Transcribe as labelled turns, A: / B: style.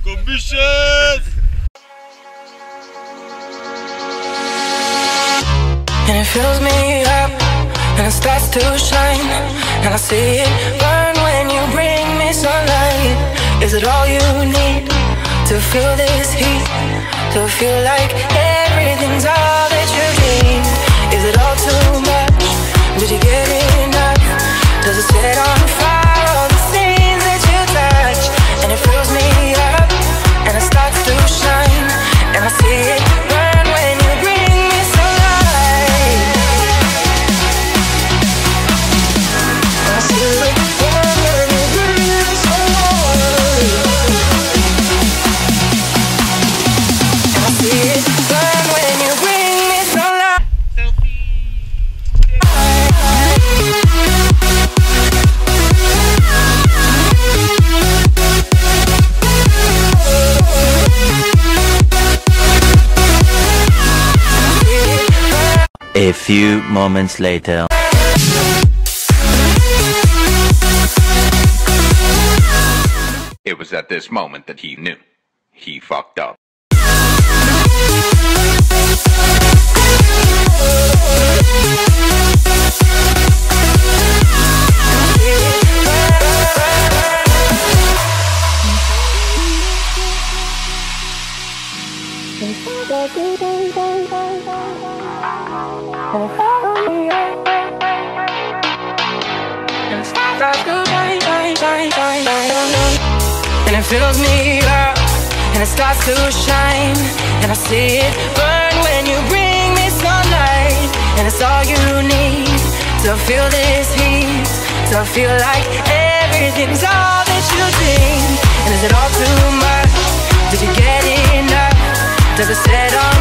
A: Convictions!
B: And it fills me up, and it starts to shine, and I see it burn when you bring me sunlight. Is it all you need to feel this heat? To feel like everything's all that you need? Is it all too much? Did you get enough? Does it set on fire all the things that you touch? And it fills me up, and it starts to shine, and I see it burn when you bring me sunlight. I see it burn when you bring me sunlight. And I see it burn when you bring me sunlight.
C: A few moments later.
D: It was at this moment that he knew. He fucked up.
B: And it fills me up, and it starts to shine, and I see it burn when you bring me sunlight. And it's all you need to feel this heat, to feel like everything's all that you think. And is it all too much? Did you get enough? Does it set on